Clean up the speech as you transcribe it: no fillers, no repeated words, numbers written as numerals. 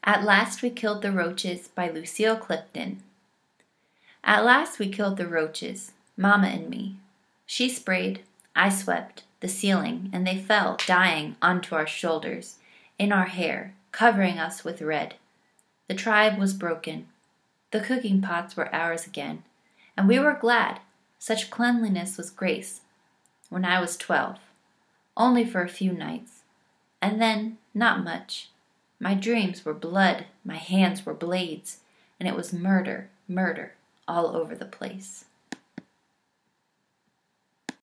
At Last We Killed the Roaches by Lucille Clifton. At last we killed the roaches, Mama and me. She sprayed, I swept, the ceiling, and they fell, dying, onto our shoulders, in our hair, covering us with red. The tribe was broken. The cooking pots were ours again, and we were glad. Such cleanliness was grace. When I was 12, only for a few nights, and then not much. My dreams were blood, my hands were blades, and it was murder, murder, all over the place.